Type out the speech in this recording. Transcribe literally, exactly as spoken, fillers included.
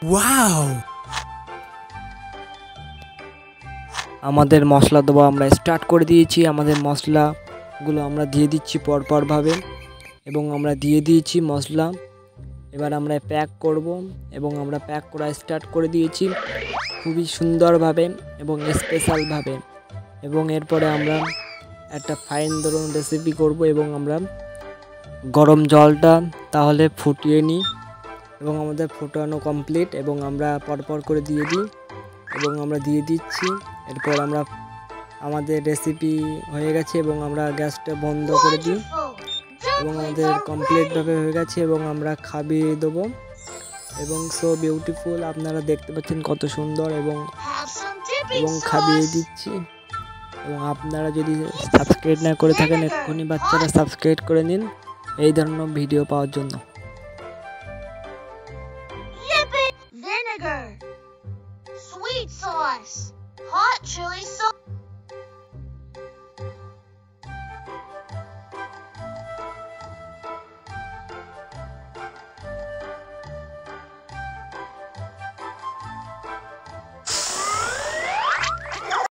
Wow! আমাদের মশলা দেওয়া আমরা স্টার্ট করে দিয়েছি। আমাদের মশলাগুলো আমরা দিয়ে দিচ্ছি পরপর ভাবে এবং আমরা দিয়ে দিয়েছি মশলা। এবার আমরা প্যাক করব এবং আমরা প্যাক করা স্টার্ট করে দিয়েছি খুবই সুন্দরভাবে এবং স্পেশালভাবে। এবং এরপরে আমরা একটা ফাইন ধরুন রেসিপি করব এবং আমরা গরম জলটা তাহলে ফুটিয়ে নিই এবং আমাদের ফোটানো কমপ্লিট এবং আমরা পরপর করে দিয়ে দিই এবং আমরা দিয়ে দিচ্ছি। এরপর আমরা আমাদের রেসিপি হয়ে গেছে এবং আমরা গ্যাসটা বন্ধ করে দিই এবং আমাদের কমপ্লিটভাবে হয়ে গেছে এবং আমরা খাইয়ে দেবো এবং সো বিউটিফুল। আপনারা দেখতে পাচ্ছেন কত সুন্দর এবং এবং খাইয়ে দিচ্ছি। এবং আপনারা যদি সাবস্ক্রাইব না করে থাকেন এক্ষুনি বাচ্চারা সাবস্ক্রাইব করে নিন এই ধরনের ভিডিও পাওয়ার জন্য। Vinegar, sweet sauce, hot chili sauce.